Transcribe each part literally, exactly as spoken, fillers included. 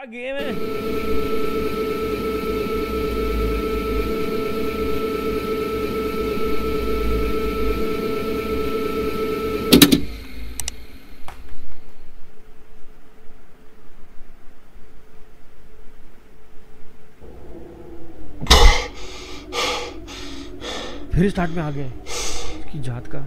क्या गेम है? फिर स्टार्ट में आ गए इसकी जात का।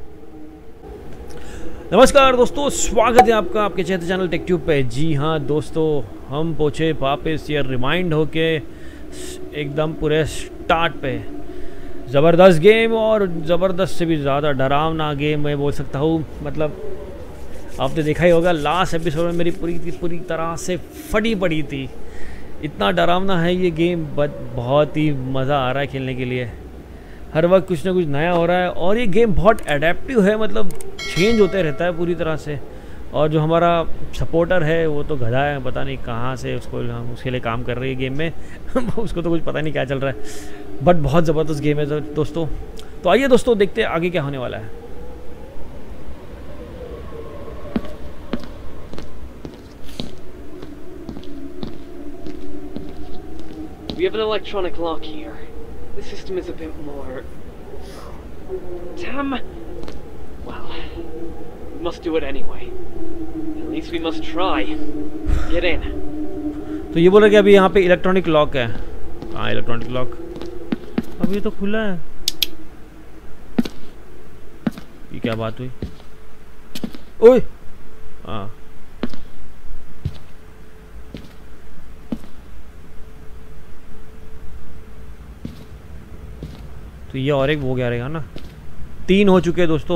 नमस्कार दोस्तों, स्वागत है आपका आपके चैनल चैनल टेक्ट्यूब पे। जी हाँ दोस्तों, हम पहुँचे वापस ये रिमाइंड होके एकदम पूरे स्टार्ट पे। ज़बरदस्त गेम और ज़बरदस्त से भी ज़्यादा डरावना गेम मैं बोल सकता हूँ। मतलब आपने देखा ही होगा लास्ट एपिसोड में मेरी पूरी पूरी तरह से फटी पड़ी थी। इतना डरावना है ये गेम, बट बहुत ही मज़ा आ रहा है खेलने के लिए। हर वक्त कुछ ना कुछ नया हो रहा है और ये गेम बहुत एडेप्टिव है, मतलब चेंज होते रहता है पूरी तरह से। और जो हमारा सपोर्टर है वो तो गधा है, पता नहीं कहाँ से उसको हम उसके लिए काम कर रही है गेम में उसको तो कुछ पता नहीं क्या चल रहा है, बट बहुत ज़बरदस्त गेम है दोस्तों। तो आइए दोस्तों, देखते हैं आगे क्या होने वाला है। We have an electronic lock here. The system is a bit more... Damn! Well, we must do it anyway. At least we must try. Get in. तो ये बोल रहा कि अभी यहाँ पे इलेक्ट्रॉनिक लॉक है। हाँ, इलेक्ट्रॉनिक लॉक अभी तो खुला है। ये क्या बात हुई? ओए! हाँ, तो ये और एक वो क्या रहेगा ना। तीन हो चुके हैं दोस्तों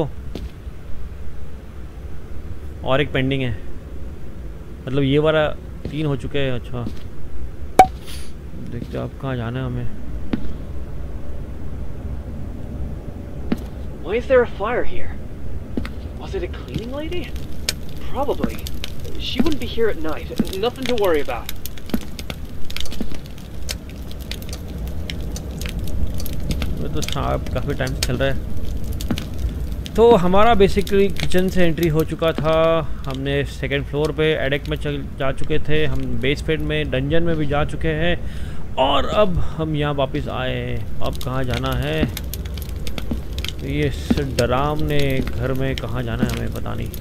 और एक पेंडिंग है, मतलब ये वाला तीन हो चुके हैं। अच्छा, देखते हैं आप कहाँ जाना है हमें। Why is there a fire here? Was it a cleaning lady? Probably. She wouldn't be here at night. Nothing to worry about. तो साहब काफ़ी टाइम से चल रहा है। तो हमारा बेसिकली किचन से एंट्री हो चुका था। हमने सेकंड फ्लोर पे एडेक में चल जा चुके थे, हम बेसमेंट में डंजन में भी जा चुके हैं और अब हम यहाँ वापस आए हैं। अब कहाँ जाना है? ये डरावने घर में कहाँ जाना है हमें पता नहीं।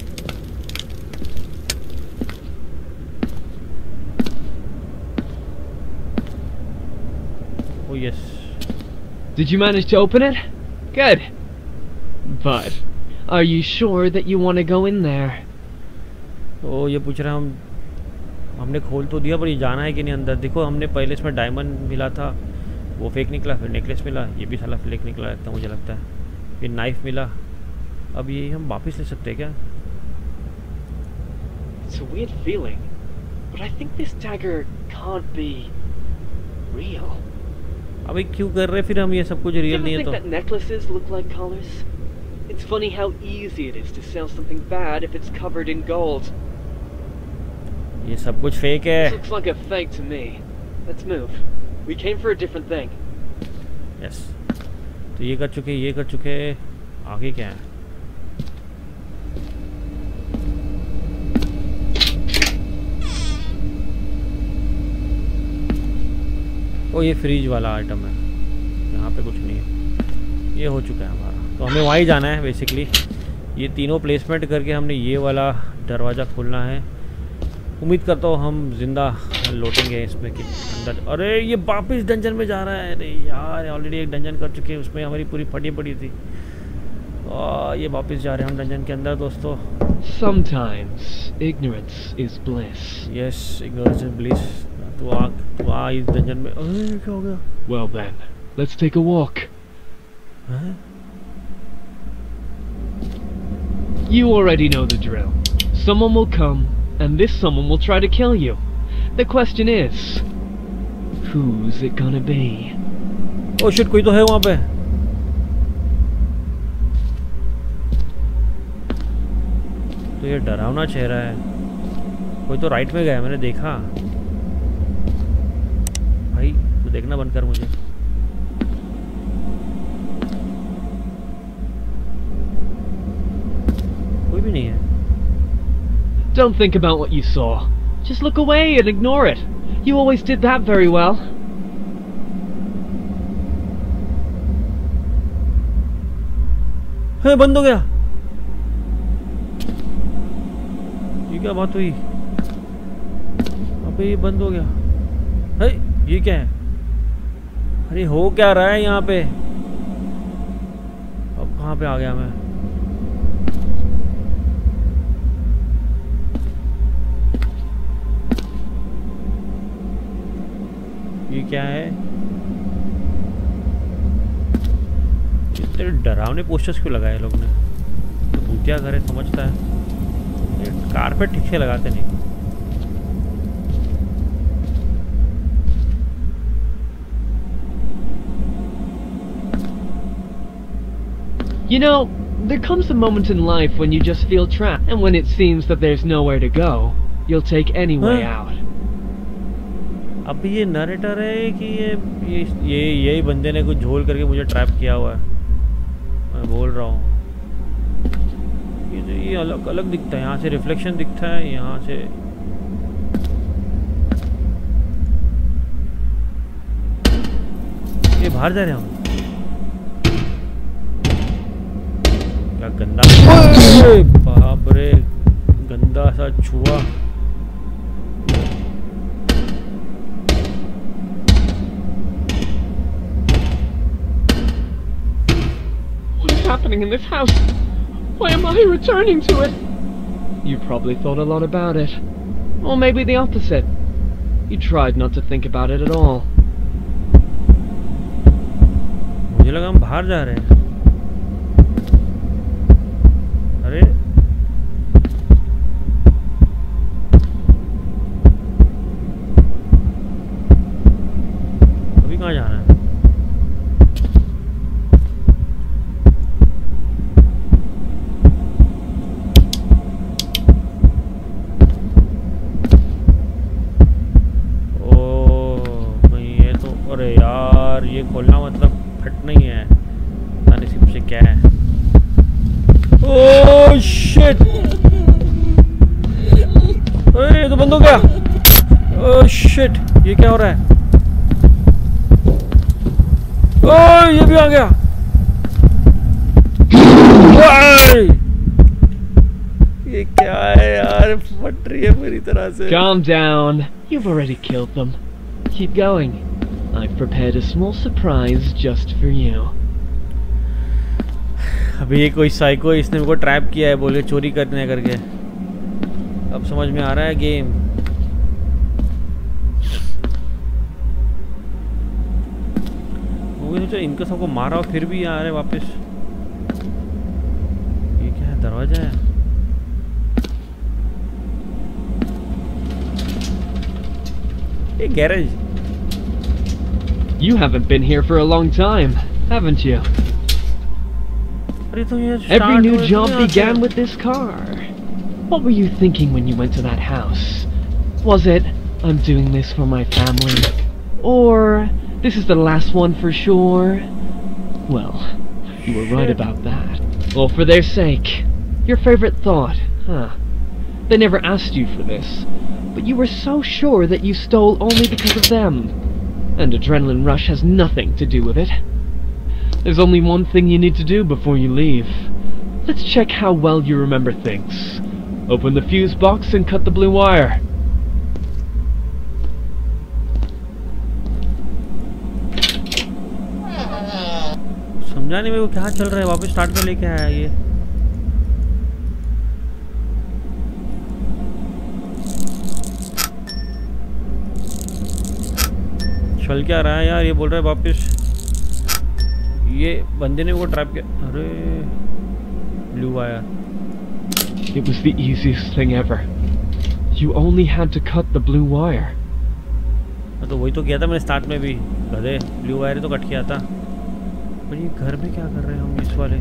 Oh yes, Did you manage to open it? Good. But are you sure that you want to go in there? तो ये पूछ रहे हैं हम हमने खोल तो दिया, पर ये जाना है कि नहीं अंदर। देखो, हमने पहले इसमें डायमंड मिला था, वो फेक निकला, फिर नेकलेस मिला, ये भी साला फेक निकला लगता मुझे लगता है। फिर नाइफ मिला, अब ये हम वापस ले सकते हैं क्या? It's a weird feeling, but I think this dagger can't be real. अभी क्यों कर रहे फिर हम ये सब कुछ रियल नहीं है तो? That necklaces look like collars? It's funny how easy it is to sell something bad if it's covered in gold. ये सब कुछ फेक है। This looks like a fake to me. Let's move. We came for a different thing. Yes. तो ये कर चुके, ये कर चुके, आगे क्या है? ओ, ये फ्रीज वाला आइटम है, यहाँ पे कुछ नहीं है। ये हो चुका है हमारा, तो हमें वहीं जाना है बेसिकली। ये तीनों प्लेसमेंट करके हमने ये वाला दरवाज़ा खोलना है। उम्मीद करता हूँ हम जिंदा लौटेंगे इसमें कि अंदर। अरे ये वापस डंजन में जा रहा है। अरे यार, ऑलरेडी एक डंजन कर चुके हैं, उसमें हमारी पूरी फटी पड़ी थी। और ये वापस जा रहे हैं हम डंजन के अंदर दोस्तों। Sometimes ignorance is bliss. Yes, ignorance is bliss. तो आ तो आ इस डंजन में। अरे क्या हो गया? Well then, let's take a walk. हैं? You already know the drill. Someone will come, and this someone will try to kill you. The question is, who's it gonna be? Oh shit, कोई तो है वहाँ पे। तो ये डरावना चेहरा है। कोई तो राइट में गया, मैंने देखा। भाई तू देखना बंद कर मुझे। कोई भी नहीं है। Don't think about what you saw. Just look away and ignore it. You always did that very well. हे बंद हो गया। ये क्या बात हुई? अबे ये बंद हो गया। हे ये क्या है? अरे हो क्या रहा है यहाँ पे? अब कहाँ पे आ गया मैं? ये क्या है? इतने डरावने पोस्टर्स क्यों लगाए लोग ने? तो भूतिया घर है समझता है। ये कारपेट ठीक से लगाते नहीं। You know, there comes a moment in life when you just feel trapped, and when it seems that there's nowhere to go, you'll take any way out. अब ये नरेटर है कि ये ये ये यही बंदे ने कुछ झोल करके मुझे ट्रैप किया हुआ है। मैं बोल रहा हूँ ये तो ये अलग अलग दिखता है। यहाँ से रिफ्लेक्शन दिखता है, यहाँ से ये बाहर जा रहे हैं हम। क्या गंदा, बाप रे गंदा सा छुआ। Happening in this house? Why am I returning to it? You probably thought a lot about it. Or maybe the opposite. You tried not to think about it at all. मुझे लगा हम बाहर जा रहे हैं। अरे अभी कहाँ जाना है? अरे यार ये खोलना मतलब फटना ही है। पता नहीं सिर्फ से क्या है। ओह शिट, अरे ये तो बंद हो गया। ओह शिट, ये क्या हो रहा है? ओह ये भी आ गया। ये क्या है यार, फट रही है मेरी तरह से। Calm down. You've already killed them. Keep going. I've prepared a small surprise just for you. अभी ये कोई साइको है, इसने मेरे को ट्रैप किया है, बोले चोरी करने करके। अब समझ में आ रहा है गेम। मुझे सोचा इनको सबको मारा और फिर भी आ रहे वापस। ये क्या है, दरवाजा है? ये garage. You haven't been here for a long time, haven't you? Every new job began with this car. What were you thinking when you went to that house? Was it, I'm doing this for my family? Or, this is the last one for sure? Well, you were right about that. Well, for their sake. Your favorite thought, huh? They never asked you for this, but you were so sure that you stole only because of them. And adrenaline rush has nothing to do with it. There's only one thing you need to do before you leave. Let's check how well you remember things. Open the fuse box and cut the blue wire. समझा नहीं मेरे को क्या चल रहा है। वापस start में लेके आया ये। चल क्या रहा है यार? ये बोल रहा है वापस। ये बंदे ने वो ट्रैप किया। अरे blue wire. It was the easiest thing ever. You only had to cut the blue wire. तो वही तो किया था मैंने स्टार्ट में भी। गधे, ब्लू वायर तो कट किया था। पर ये घर में क्या कर रहे हैं हम इस वाले?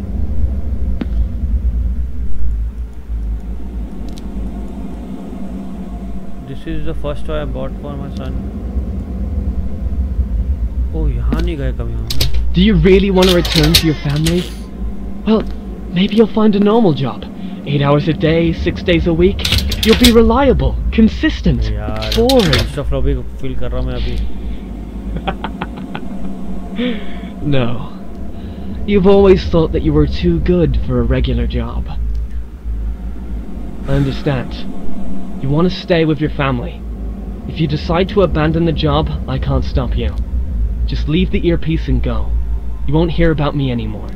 This is the first toy I bought for my son. Oh, यहाँ नहीं गए कभी हम। Do you really want to return to your family? Well, maybe you'll find a normal job. Eight hours a day, six days a week. You'll be reliable, consistent, यार boring. Claustrophobic feel कर रहा हूँ मैं अभी. No. You've always thought that you were too good for a regular job. I understand. You want to stay with your family. If you decide to abandon the job, I can't stop you. Just leave the earpiece and go. You won't hear about me anymore.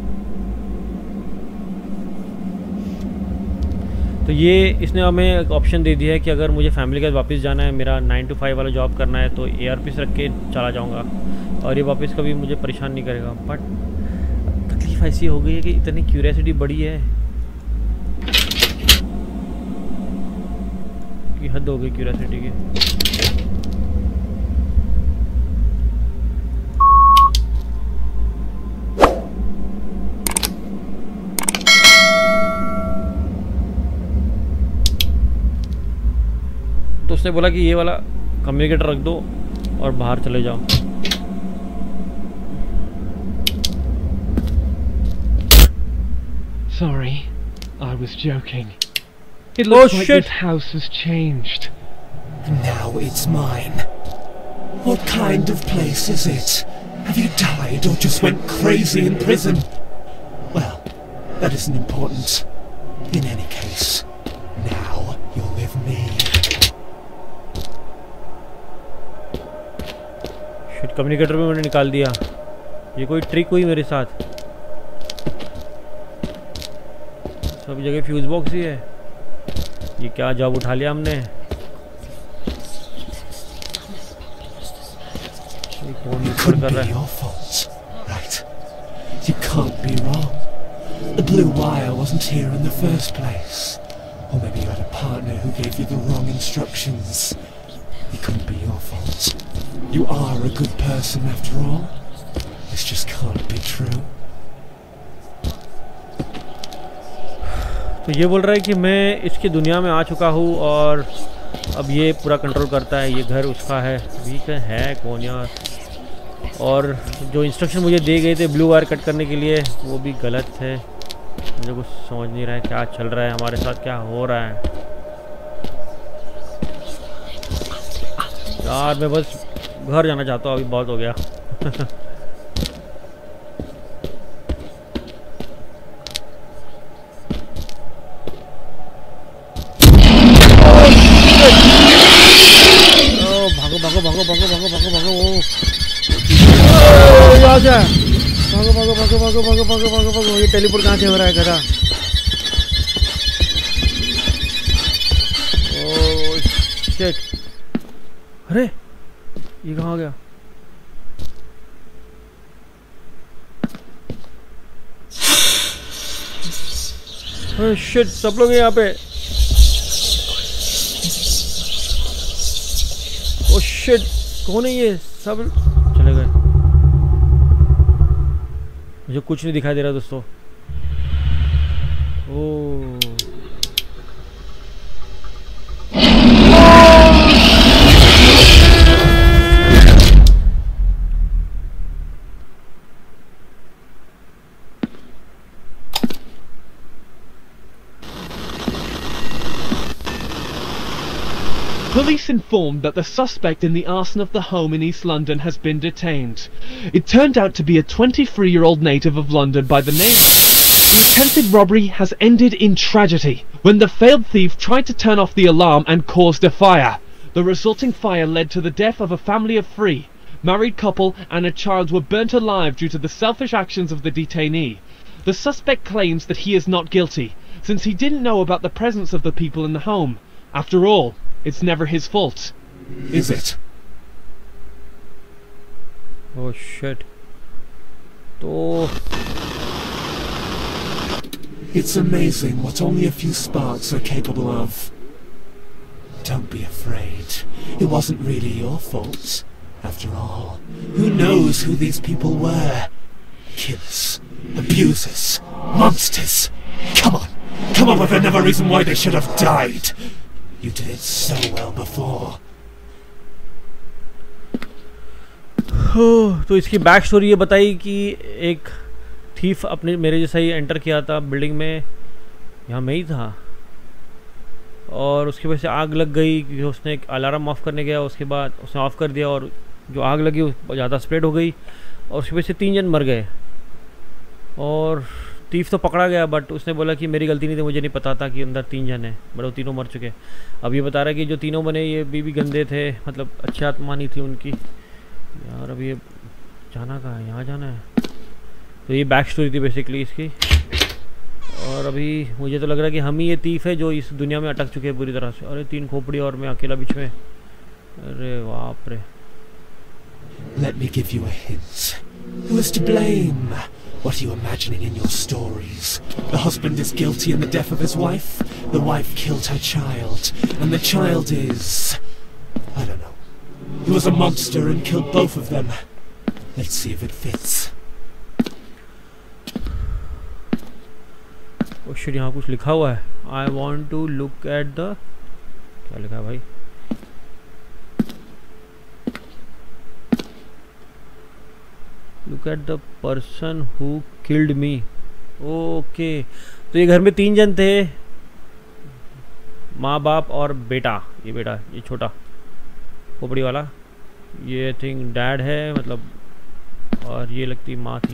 तो ये इसने हमें एक option दे दिया है कि अगर मुझे फैमिली के साथ वापस जाना है, मेरा नाइन टू फाइव वाला जॉब करना है, तो एयरपीस रख के चला जाऊंगा और ये वापस कभी मुझे परेशान नहीं करेगा. बट तकलीफ ऐसी हो गई है कि इतनी क्यूरियोसिटी बढ़ी है कि हद हो गई क्यूरियोसिटी की. तो उसने बोला कि ये वाला कम्युनिकेटर रख दो और बाहर चले जाओ. Sorry, I was joking. It looks Oh, like shit. this house has changed. Now it's mine. What kind of place is it? Have you died or just went crazy in prison? Well, that isn't important. In any case, now you're with me. Shit, communicator भी मैंने निकाल दिया. ये कोई trick हुई मेरे साथ. सब जगह फ्यूज बॉक्स ही है. ये क्या जॉब उठा लिया हमने. ये कौन It ऊपर couldn't कर be रहा है. your fault, right? You can't be wrong. The blue wire wasn't here in the first place. Or maybe you had a partner who gave you the wrong instructions. It couldn't be your fault. You are a good person after all. This just can't be true. तो ये बोल रहा है कि मैं इसकी दुनिया में आ चुका हूँ और अब ये पूरा कंट्रोल करता है. ये घर उसका है. वीक है कौन यार. और जो इंस्ट्रक्शन मुझे दे गए थे ब्लू वायर कट करने के लिए वो भी गलत थे. मुझे कुछ समझ नहीं रहा है क्या चल रहा है हमारे साथ, क्या हो रहा है यार. मैं बस घर जाना चाहता हूँ, अभी बहुत हो गया. भागो भागो भागो भागो भागो भागो भागो. वो आ जा. भागो भागो भागो भागो भागो भागो भागो भागो. ये टेलीपोर्ट कहाँ से हो रहा है गधा. Oh shit. अरे ये कहाँ गया. ओह शिट, सब लोग यहाँ पे. ओह शिट, कौन है ये. सब चले गए. मुझे कुछ नहीं दिखाई दे रहा दोस्तों. ओह Police informed that the suspect in the arson of the home in East London has been detained. It turned out to be a twenty-three-year-old native of London by the name. The attempted robbery has ended in tragedy when the failed thief tried to turn off the alarm and caused a fire. The resulting fire led to the death of a family of three. Married couple and a child were burnt alive due to the selfish actions of the detainee. The suspect claims that he is not guilty, since he didn't know about the presence of the people in the home. After all, it's never his fault. Is it? Oh shit. तो It's amazing what only a few sparks are capable of. Don't be afraid. It wasn't really your fault. After all, who knows who these people were? Killers, abusers, monsters. Come on, come up with another reason why they should have died. You did it so well before. तो इसकी back story ये बताई कि एक thief अपने मेरे जैसा ही enter किया था बिल्डिंग में. यहाँ मैं ही था और उसकी वजह से आग लग गई क्योंकि उसने एक अलार्म ऑफ़ करने गया, उसके बाद उसने ऑफ़ कर दिया और जो आग लगी वो ज़्यादा स्प्रेड हो गई और उसकी वजह से तीन जन मर गए। और तीफ तो पकड़ा गया बट उसने बोला कि मेरी गलती नहीं थी, मुझे नहीं पता था कि अंदर तीन जन हैं, बट वो तीनों मर चुके। अब ये बता रहा है कि जो तीनों बने ये भी, भी गंदे थे, मतलब अच्छी आत्मा नहीं थी उनकी। यार अब ये जाना कहाँ है, यहाँ जाना है। तो ये बैक स्टोरी थी बेसिकली इसकी। और अभी मुझे तो लग रहा है कि हम ही ये तीफ है जो इस दुनिया में अटक चुके हैं पूरी तरह से। अरे तीन खोपड़ी और मैं अकेला बीच में, अरे बाप रे। Let me give you a hint. Who is to blame? What are you imagining in your stories? The husband is guilty in the death of his wife. The wife killed her child. And the child is... I don't know. He was a monster and killed both of them. Let's see if it fits. Oh shit, यहाँ कुछ लिखा हुआ है। I want to look at the... क्या लिखा है भाई? Look at the person who killed me. Okay, तो ये घर में तीन जन थे, माँ बाप और बेटा। ये बेटा, ये छोटा खोपड़ी वाला, ये आई थिंक डैड है मतलब, और ये लगती माँ थी।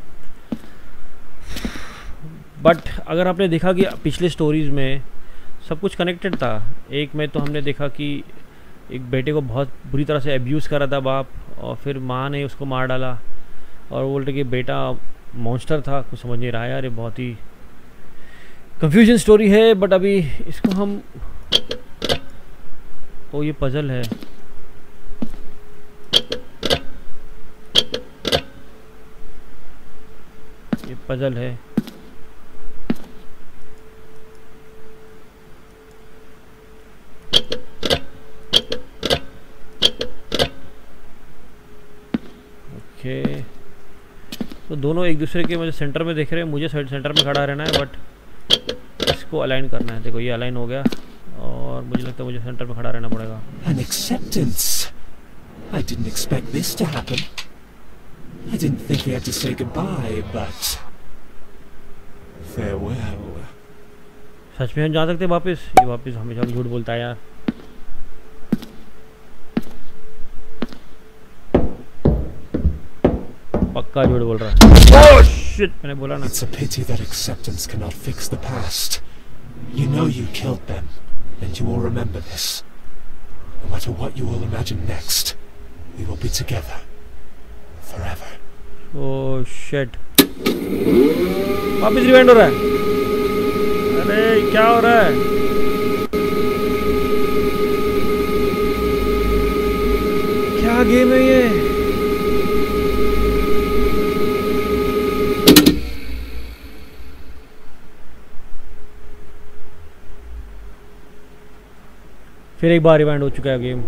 बट अगर आपने देखा कि पिछले स्टोरीज़ में सब कुछ कनेक्टेड था। एक में तो हमने देखा कि एक बेटे को बहुत बुरी तरह से अब्यूज़ करा था बाप, और फिर माँ ने उसको मार डाला और बोल रहे कि बेटा मॉन्स्टर था। कुछ समझ नहीं रहा है यार, ये बहुत ही कंफ्यूजन स्टोरी है। बट अभी इसको हम, ओ ये पजल है, ये पजल है। ओके, तो दोनों एक दूसरे के मुझे सेंटर में देख रहे हैं, मुझे सेंटर में खड़ा रहना है बट इसको अलाइन करना है। देखो ये अलाइन हो गया और मुझे लगता है मुझे सेंटर में खड़ा रहना पड़ेगा। An acceptance. I didn't expect this to happen. I didn't think we had to say goodbye, but farewell. सच में हम जा सकते वापस? ये वापस हमेशा झूठ बोलता है यार। पक्का झूठ बोल रहा है। ओह शिट, मैंने बोला ना। It's a pity that acceptance cannot fix the past. You know you killed them, and you will remember this. No matter what you will imagine next, we will be together forever. Oh shit, वापस rewind हो रहा है। अरे क्या हो रहा है? क्या गेम है ये? फिर एक बार रिवाइंड हो चुका है गेम।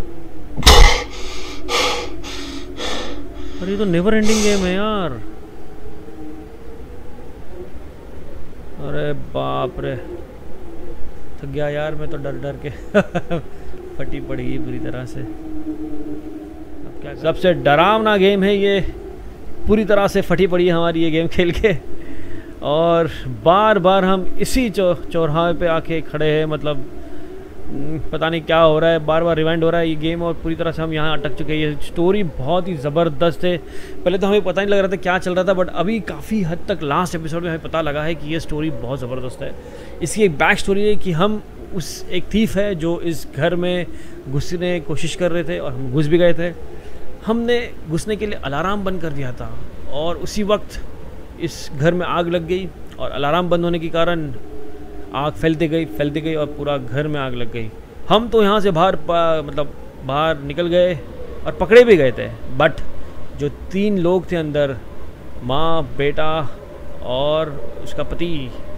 अरे ये तो नेवर एंडिंग गेम है यार। अरे बाप रे, थक गया यार मैं तो डर डर के। फटी पड़ी पूरी तरह से। अब क्या, सबसे डरावना गेम है ये, पूरी तरह से फटी पड़ी है हमारी ये गेम खेल के। और बार बार हम इसी चौ चौराहे पे आके खड़े हैं, मतलब पता नहीं क्या हो रहा है, बार बार रिवाइंड हो रहा है ये गेम और पूरी तरह से हम यहाँ अटक चुके हैं। ये स्टोरी बहुत ही ज़बरदस्त है। पहले तो हमें पता नहीं लग रहा था क्या चल रहा था, बट अभी काफ़ी हद तक लास्ट एपिसोड में हमें पता लगा है कि ये स्टोरी बहुत ज़बरदस्त है। इसकी एक बैक स्टोरी है कि हम उस एक थीफ है जो इस घर में घुसने की कोशिश कर रहे थे और हम घुस भी गए थे। हमने घुसने के लिए अलार्म बंद कर दिया था और उसी वक्त इस घर में आग लग गई और अलार्म बंद होने के कारण आग फैलती गई फैलती गई और पूरा घर में आग लग गई। हम तो यहाँ से बाहर मतलब बाहर निकल गए और पकड़े भी गए थे, बट जो तीन लोग थे अंदर, माँ, बेटा और उसका पति,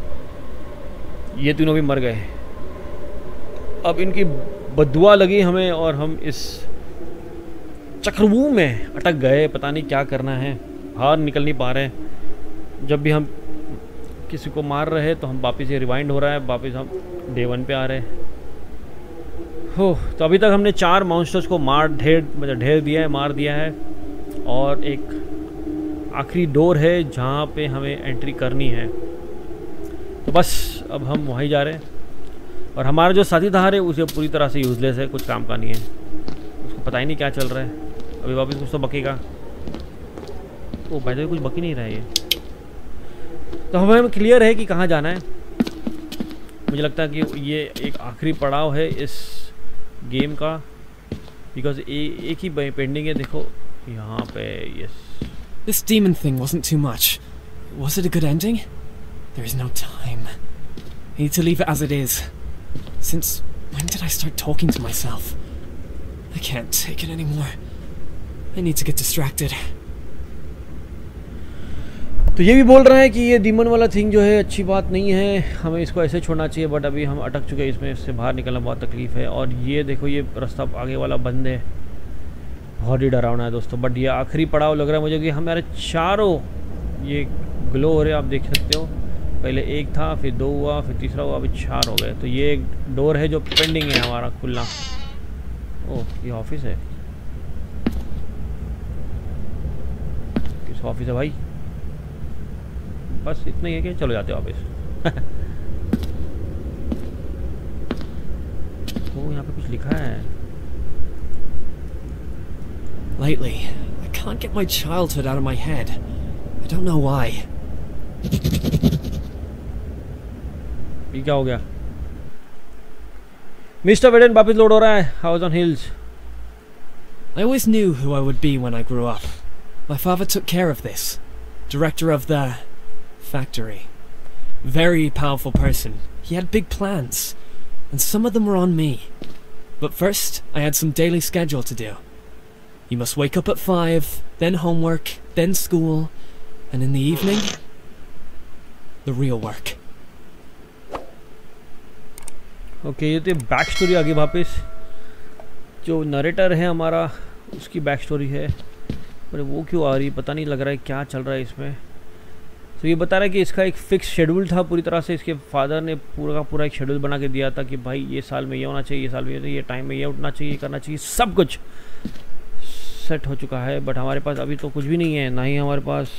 ये तीनों भी मर गए। अब इनकी बद्दुआ लगी हमें और हम इस चक्रव्यूह में अटक गए। पता नहीं क्या करना है, बाहर निकल नहीं पा रहे। जब भी हम किसी को मार रहे हैं तो हम वापस ये रिवाइंड हो रहा है, वापस हम डे वन पे आ रहे हैं। हो तो अभी तक हमने चार मॉन्स्टर्स को मार ढेर मतलब ढेर दिया है, मार दिया है। और एक आखिरी डोर है जहाँ पे हमें एंट्री करनी है। तो बस अब हम वहीं जा रहे हैं और हमारा जो साथी धार है उसे पूरी तरह से यूजलेस है, कुछ काम का नहीं है, उसको पता ही नहीं क्या चल रहा है। अभी वापस कुछ तो बकेगा। ओ भाई, तो कुछ बक ही नहीं रहा है ये। तो हमें क्लियर है कि कहाँ जाना है। मुझे लगता है कि ये एक आखिरी पड़ाव है इस गेम का, बिकॉज एक ही पेंडिंग है। देखो यहाँ पे। Yes, This demon thing wasn't too much. Was it a good ending? There is no time. I need to leave it as it is. Since when did I start talking to myself? I can't take it anymore. I need to get distracted. तो ये भी बोल रहा है कि ये demon वाला thing जो है अच्छी बात नहीं है, हमें इसको ऐसे छोड़ना चाहिए। बट अभी हम अटक चुके हैं इसमें, इससे बाहर निकलना बहुत तकलीफ है। और ये देखो, ये रास्ता आगे वाला बंद है, बहुत ही डरावना है दोस्तों। बट ये आखिरी पड़ाव लग रहा है मुझे कि हमारे चारों ये ग्लो हो रहे हैं, आप देख सकते हो। पहले एक था, फिर दो हुआ, फिर तीसरा हुआ, अभी चार हो गए। तो ये एक डोर है जो पेंडिंग है हमारा खुलना। ओह, ये ऑफिस है। किस ऑफिस है भाई? बस इतना ही है कि चलो जाते वापस। ओ, यहाँ पे कुछ लिखा है। Lately, I can't get my childhood out of my head. I don't know why. ये क्या हो गया? मिस्टर वेडन वापस लोड हो रहा है। House on hills. I always knew who I would be when I grew up. My father took care of this. Director of the factory. Very powerful person. He had big plans, and some of them were on me. But first, I had some daily schedule to do. You must wake up at five, then homework, then school, and in the evening, the real work. Okay, ये तो back story आ गई वापस। जो narrator है हमारा, उसकी back story है, पर वो क्यों आ रही पता नहीं, लग रहा है क्या चल रहा है इसमें। तो ये बता रहा है कि इसका एक फिक्स शेड्यूल था पूरी तरह से। इसके फादर ने पूरा का पूरा एक शेड्यूल बना के दिया था कि भाई ये साल में ये होना चाहिए, ये साल में ये, ये टाइम में ये उठना चाहिए, ये करना चाहिए, सब कुछ सेट हो चुका है। बट हमारे पास अभी तो कुछ भी नहीं है, ना ही हमारे पास।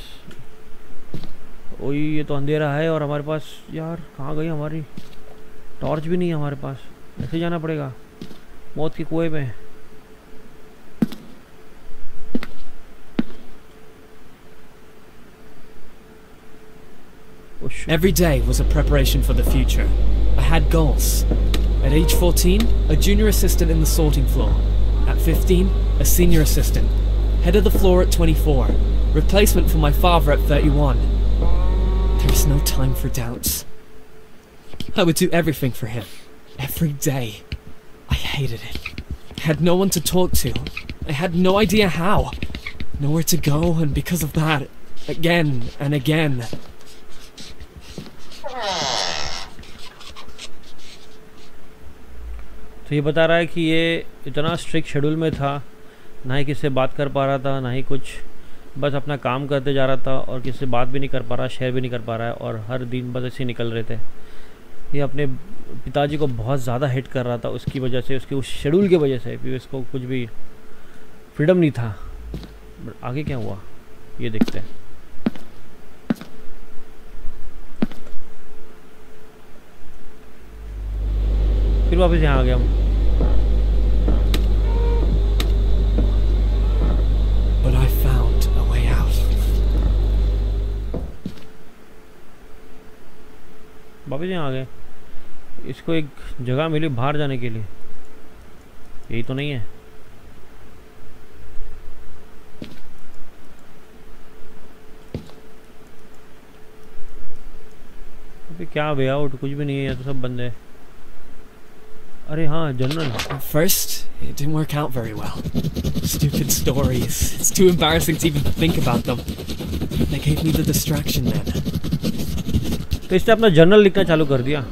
ओए, ये तो अंधेरा है और हमारे पास, यार कहाँ गई हमारी टॉर्च भी नहीं है हमारे पास। ऐसे जाना पड़ेगा मौत के कुएं में। Every day was a preparation for the future. I had goals. At age fourteen, a junior assistant in the sorting floor. At fifteen, a senior assistant. Head of the floor at twenty-four. Replacement for my father at thirty-one. There is no time for doubts. I would do everything for him. Every day. I hated it. I had no one to talk to. I had no idea how. Nowhere to go, and because of that, again and again. तो ये बता रहा है कि ये इतना strict schedule में था, ना ही किससे बात कर पा रहा था, ना ही कुछ, बस अपना काम करते जा रहा था और किससे बात भी नहीं कर पा रहा, शेयर भी नहीं कर पा रहा है। और हर दिन बस ऐसे निकल रहे थे। ये अपने पिताजी को बहुत ज़्यादा हिट कर रहा था उसकी वजह से, उसके उस शेड्यूल की वजह से भी उसको कुछ भी फ्रीडम नहीं था। बट आगे क्या हुआ ये देखते हैं। फिर वापस यहाँ आ गया हम। But I found a way out. वापस यहाँ आ गए। इसको एक जगह मिली बाहर जाने के लिए, यही तो नहीं है। अभी क्या वे आउट, कुछ भी नहीं है, यहाँ तो सब बंद है। अरे हाँ, general. At first, it didn't work out very well. Stupid stories. It's too embarrassing to even think about them. They gave me the distraction then. तो इसने अपना जर्नल लिखना चालू कर दिया।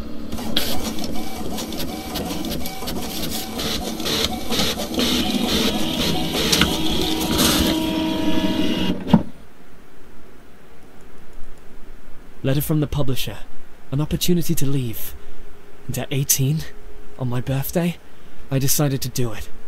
Letter from the publisher. An opportunity to leave. And at eighteen, on my birthday, I decided to do it.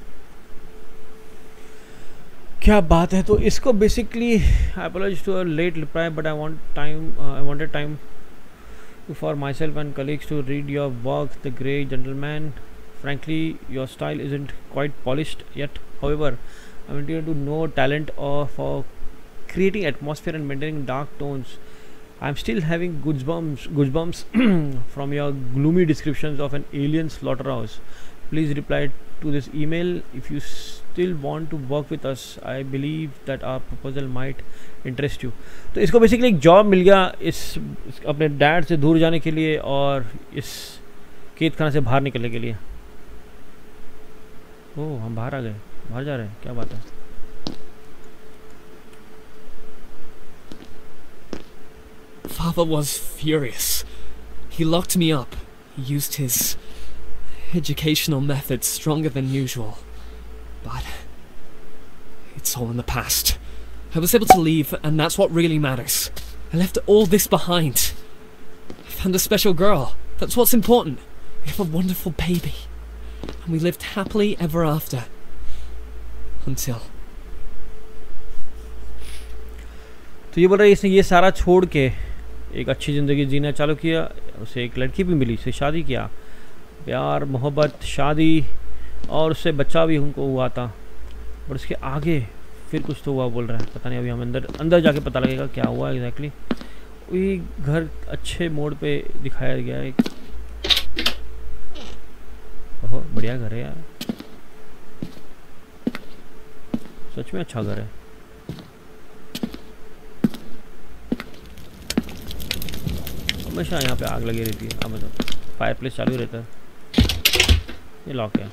क्या बात है। तो इसको basically I apologize to a late reply but I want time I wanted time for myself and colleagues to read your work, The Grey Gentleman. Frankly, your style isn't quite polished yet. However, I'm interested to know talent of for creating atmosphere and maintaining dark tones. I'm still having goosebumps, goosebumps from your gloomy descriptions of an alien slaughterhouse. Please reply to this email if you still want to work with us. I believe that our proposal might interest you. तो इसको basically एक job मिल गया इस, इस अपने dad से दूर जाने के लिए और इस कैद खाना से बाहर निकलने के लिए. ओह, हम बाहर आ गए, बाहर जा रहे हैं, क्या बात है. Father was furious. He locked me up. He used his educational methods stronger than usual. But it's all in the past. I was able to leave, and that's what really matters. I left all this behind. I found a special girl. That's what's important. We have a wonderful baby. And we lived happily ever after. Until... तो ये बोल रहा है इसने ये सारा छोड़ के एक अच्छी ज़िंदगी जीना चालू किया. उसे एक लड़की भी मिली, उससे शादी किया. प्यार, मोहब्बत, शादी और उससे बच्चा भी उनको हुआ था. और उसके आगे फिर कुछ तो हुआ बोल रहा है, पता नहीं. अभी हम अंदर अंदर जाके पता लगेगा क्या हुआ एग्जैक्टली. वही घर अच्छे मोड़ पे दिखाया गया है. ओहो, बढ़िया घर है यार, सच में अच्छा घर है. हमेशा यहाँ पे आग लगी रहती है. अब मतलब फायर प्लेस चालू रहता है. ये लॉक है.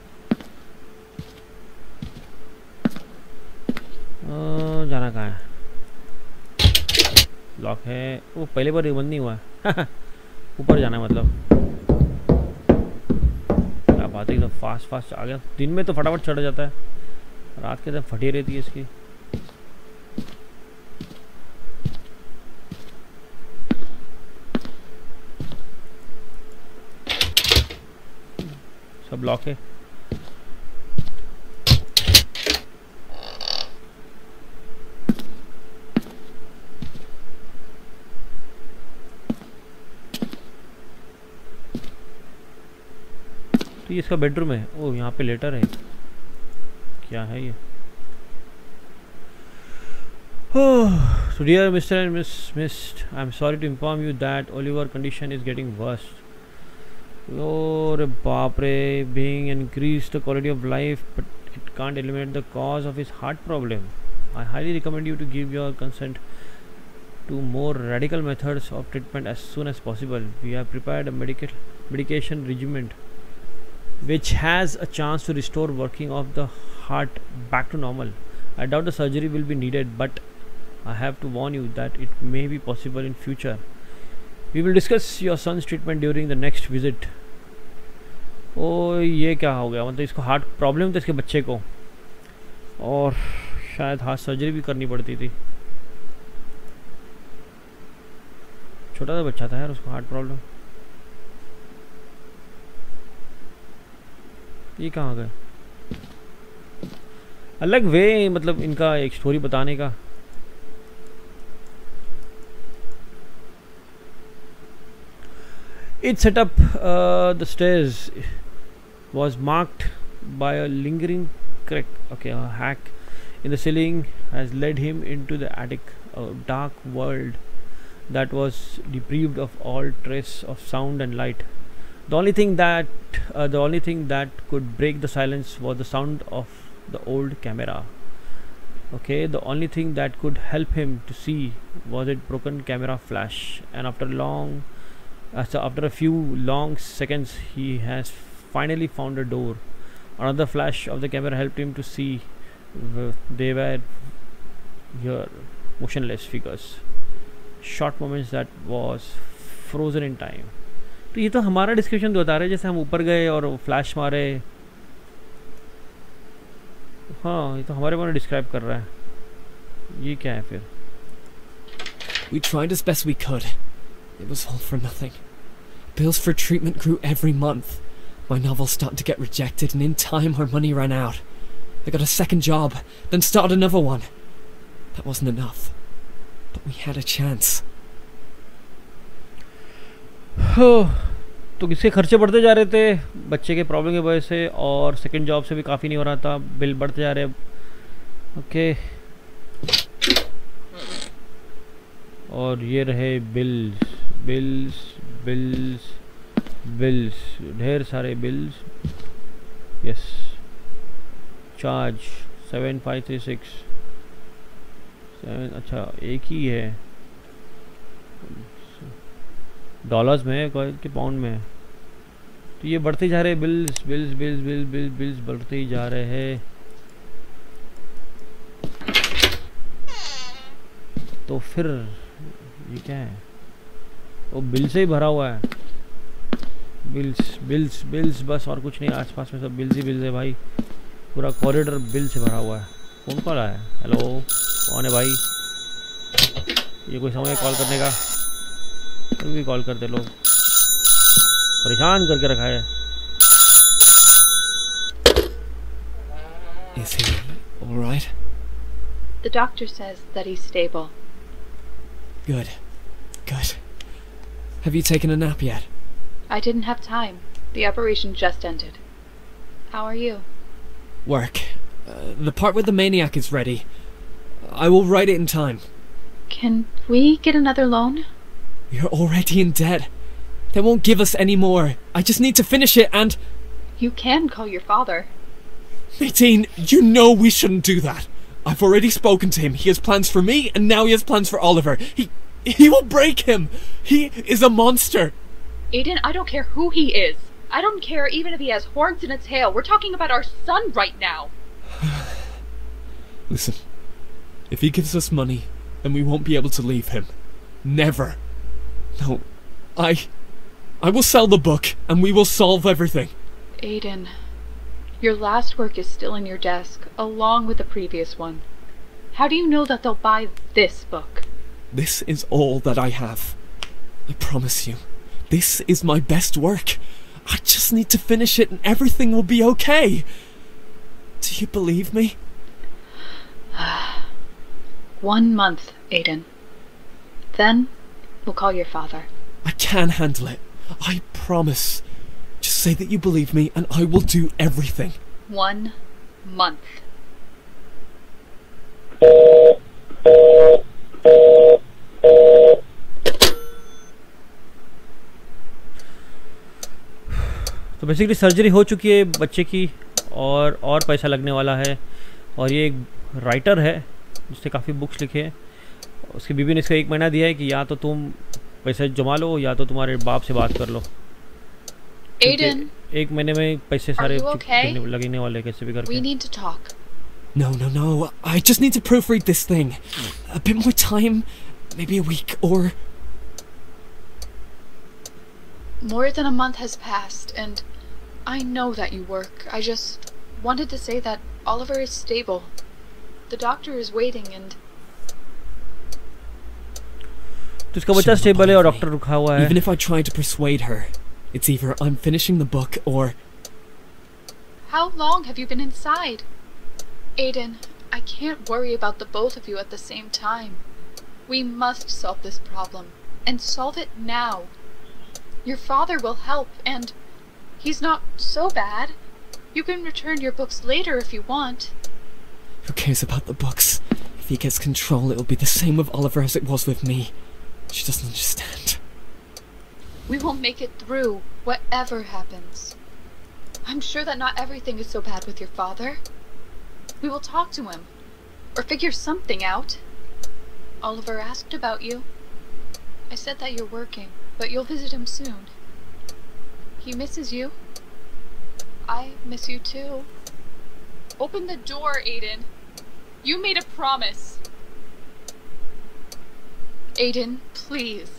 आ, जाना कहाँ है? लॉक है. वो पहले बार बंद नहीं हुआ है. ऊपर जाना है मतलब. क्या बात है, एकदम फास्ट फास्ट आ गया. दिन में तो फटाफट चढ़ जाता है, रात के एकदम फटी रहती है इसकी. सब लॉक है. तो ये इसका बेडरूम है. ओह, यहाँ पे लेटर है. क्या है ये? So dear Mister and Miss Mist, I'm sorry to inform you that Oliver's condition is getting worse. Oh, बाप रे, being increased the quality of life, but it can't eliminate the cause of his heart problem. I highly recommend you to give your consent to more radical methods of treatment as soon as possible. We have prepared a medical medication regimen which has a chance to restore working of the heart back to normal. I doubt the surgery will be needed, but I have to warn you that it may be possible in future. We will discuss your son's treatment during the next visit. ओ, ये क्या हो गया? मतलब इसको heart problem था इसके बच्चे को, और शायद हार्ट सर्जरी भी करनी पड़ती थी. छोटा सा बच्चा था यार, उसको हार्ट प्रॉब्लम. ये कहाँ गए? अलग वे मतलब इनका एक स्टोरी बताने का. Its setup, uh, the stairs was marked by a lingering crack. Okay, a hack in the ceiling has led him into the attic, a dark world that was deprived of all trace of sound and light. The only thing that uh, the only thing that could break the silence was the sound of the old camera. Okay, the only thing that could help him to see was a broken camera flash, and after long Uh, so after a few long seconds he has finally found a door. Another flash of the camera helped him to see uh, they were here, motionless figures, short moments that was frozen in time. तो ये तो हमारा description तो बता रहे जैसे हम ऊपर गए और फ्लैश मारे. हाँ, ये तो हमारे बारे में डिस्क्राइब कर रहा है. ये क्या है फिर? We tried as best we could. It was all for nothing. Bills for treatment grew every month. My novel started to get rejected, and in time our money ran out. I got a second job, then started another one. That wasn't enough. But we had a chance. तो इसके खर्चे बढ़ते जा रहे थे बच्चे के problem की वजह से, और सेकंड जॉब से भी काफ़ी नहीं हो रहा था, बिल बढ़ते जा रहे। ओके, और ये रहे बिल्स बिल्स बिल्स बिल्स, ढेर सारे bills. Yes, charge seven five three six seven, अच्छा एक ही है, डॉलर्स में है कि पाउंड में है। तो ये बढ़ते जा रहे हैं bills bills bills bills bills bills बढ़ते ही जा रहे हैं। तो फिर ये क्या है? वो बिल से ही भरा हुआ है, बिल्स बिल्स बिल्स, बस और कुछ नहीं। आसपास में सब बिल्स ही बिल्स है भाई, पूरा कॉरिडोर बिल से भरा हुआ है। कौन कॉल आया? हेलो, कौन है भाई? ये कोई समय कॉल करने का? तुम भी कॉल करते, लोग परेशान करके रखा है। Is he all right? The doctor says that he's stable. Good. Good. Have you taken a nap yet? I didn't have time. The operation just ended. How are you? Work. Uh, the part with the maniac is ready. I will write it in time. Can we get another loan? We are already in debt. They won't give us any more. I just need to finish it and... You can call your father. Nadine, you know we shouldn't do that. I've already spoken to him. He has plans for me, and now he has plans for Oliver. He... he will break him. He is a monster. Aiden, I don't care who he is. I don't care even if he has horns in a tail. We're talking about our son right now. Listen, if he gives us money, then we won't be able to leave him. Never. No, I... I will sell the book, and we will solve everything. Aiden, your last work is still in your desk, along with the previous one. How do you know that they'll buy this book? This is all that I have. I promise you. This is my best work. I just need to finish it and everything will be okay. Do you believe me? One month, Aiden. Then, we'll call your father. I can handle it. I promise. Just say that you believe me and I will do everything. One month. तो basically surgery हो चुकी है बच्चे की, और और पैसा लगने वाला है। और ये एक राइटर है जिसने काफ़ी बुक्स लिखे हैं। उसकी बीवी ने इसका एक महीना दिया है कि या तो तुम पैसे जमा लो या तो तुम्हारे बाप से बात कर लो। Aiden, एक महीने में पैसे सारे okay? लगने वाले कैसे भी करके। We need to talk. No, no, no. I just need to proofread this thing. A bit more time, maybe a week or... More than a month has passed, and I know that you work. I just wanted to say that Oliver is stable. The doctor is waiting, and... तो इसका बच्चा stable है और doctor रुका हुआ है। Even if I try to persuade her, it's either I'm finishing the book or... How long have you been inside? Aiden, I can't worry about the both of you at the same time. We must solve this problem, and solve it now. Your father will help, and he's not so bad. You can return your books later if you want. Who cares about the books? If he gets control, it'll be the same with Oliver as it was with me. She doesn't understand. We will make it through, whatever happens. I'm sure that not everything is so bad with your father. We will talk to him, or figure something out. Oliver asked about you. I said that you're working, but you'll visit him soon. He misses you. I miss you too. Open the door, Aiden. You made a promise. Aiden, please.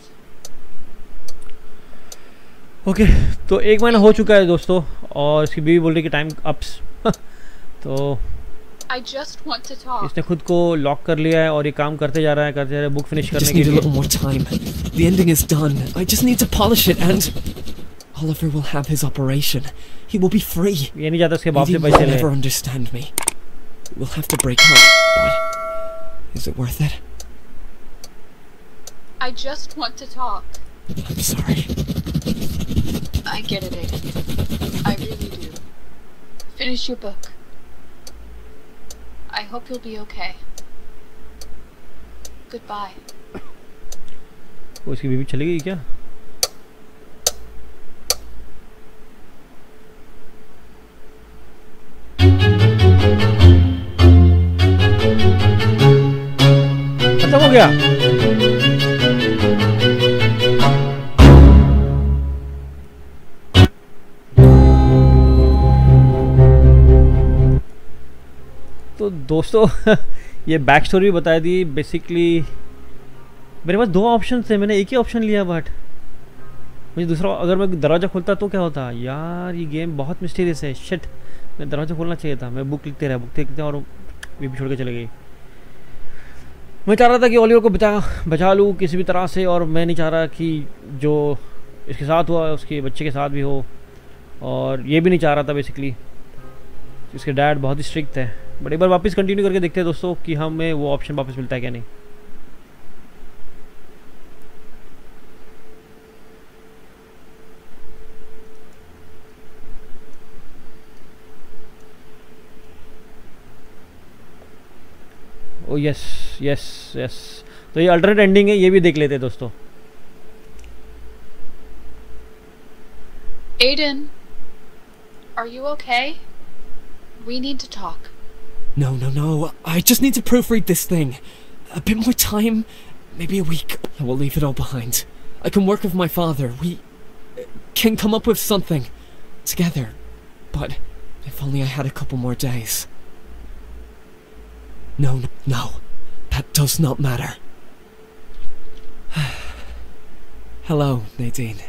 Okay okay, तो एक महीना हो चुका है दोस्तों, और इसकी बीवी बोल रही कि टाइम अप्स। तो I just want to talk. इसने खुद को लॉक कर लिया है और ये काम करते जा रहा है करते जा रहा है बुक फिनिश करने के लिए। I just need a little more time. The ending is done. I just need to polish it and Oliver will have his operation. He will be free. ये नहीं चाहता उसके बाप से Nadine पैसे will ले। never understand me. We'll have to break up. But is it worth it? I just want to talk. I'm sorry. I get it, Aiden. I really do. Finish your book. I hope you'll be okay. Goodbye. वो इसकी बीवी चली गई क्या? खत्म हो गया? तो दोस्तों ये बैक स्टोरी बता दी। बेसिकली मेरे पास दो ऑप्शन थे, मैंने एक ही ऑप्शन लिया, बट मुझे दूसरा, अगर मैं दरवाज़ा खोलता तो क्या होता यार। ये गेम बहुत मिस्टीरियस है। शिट, मैं दरवाज़ा खोलना चाहिए था। मैं बुक लिखते रहा बुक लिखते और ये भी छोड़ के चले गई। मैं चाह रहा था कि ओलिवर को बचा बचा लूँ किसी भी तरह से, और मैं नहीं चाह रहा कि जो इसके साथ हुआ उसके बच्चे के साथ भी हो, और ये भी नहीं चाह रहा था बेसिकली। इसके डैड बहुत ही स्ट्रिक्ट है। बट एक बार वापस कंटिन्यू करके देखते हैं दोस्तों कि हमें वो ऑप्शन वापस मिलता है क्या नहीं। ओ यस यस यस, तो ये अल्टरनेट एंडिंग है, ये भी देख लेते हैं दोस्तों। Aiden, are you okay? We need to talk. No, no, no. I just need to proofread this thing. A bit more time, maybe a week. I will leave it all behind. I can work with my father. We can come up with something together. But if only I had a couple more days. No, no, that does not matter. Hello, Nadine.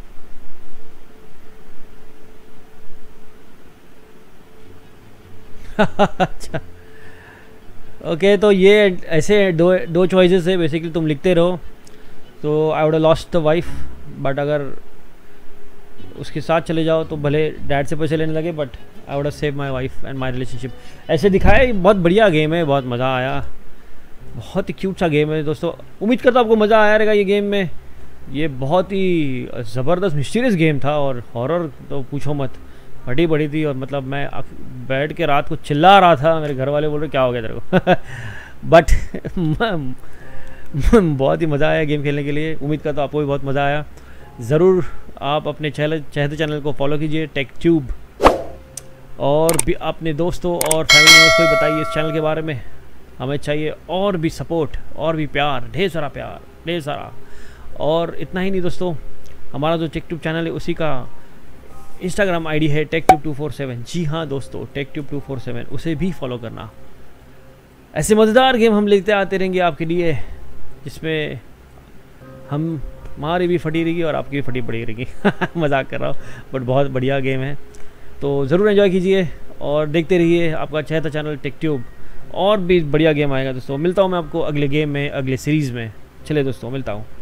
अच्छा okay, तो ये ऐसे दो दो choices है basically. तुम लिखते रहो तो I would lost the wife, but अगर उसके साथ चले जाओ तो भले डैड से पैसे लेने लगे, but I would save my wife and my relationship. ऐसे दिखाया। ये बहुत बढ़िया गेम है, बहुत मज़ा आया। बहुत ही क्यूट सा गेम है दोस्तों। उम्मीद करता हूँ आपको मज़ा आया रहेगा ये गेम में। ये बहुत ही ज़बरदस्त मिस्टीरियस गेम था, और हॉरर तो पूछो मत, फटी पड़ी थी। और मतलब मैं बैठ के रात को चिल्ला रहा था, मेरे घर वाले बोल रहे क्या हो गया तेरे को बट बहुत ही मज़ा आया गेम खेलने के लिए। उम्मीद करता हूँ आपको भी बहुत मज़ा आया। ज़रूर आप अपने चैनल चहते चैनल को फॉलो कीजिए, टेक ट्यूब, और भी अपने दोस्तों और फैमिली मेम्बर्स को भी बताइए इस चैनल के बारे में। हमें चाहिए और भी सपोर्ट, और भी प्यार, ढेर सारा प्यार, ढेर सारा। और इतना ही नहीं दोस्तों, हमारा जो टेक ट्यूब चैनल है उसी का इंस्टाग्राम आईडी है Tech Tube two four seven. जी हाँ दोस्तों, Tech Tube two four seven, उसे भी फॉलो करना। ऐसे मज़ेदार गेम हम लेते आते रहेंगे आपके लिए, जिसमें हम हमारी भी फटी रहेगी और आपकी भी फटी पड़ी रहेगी मजाक कर रहा हूँ, बट बहुत बढ़िया गेम है। तो ज़रूर एंजॉय कीजिए और देखते रहिए आपका चहता चैनल टेक ट्यूब। और भी बढ़िया गेम आएगा दोस्तों। मिलता हूँ मैं आपको अगले गेम में, अगले सीरीज़ में। चलिए दोस्तों, मिलता हूँ।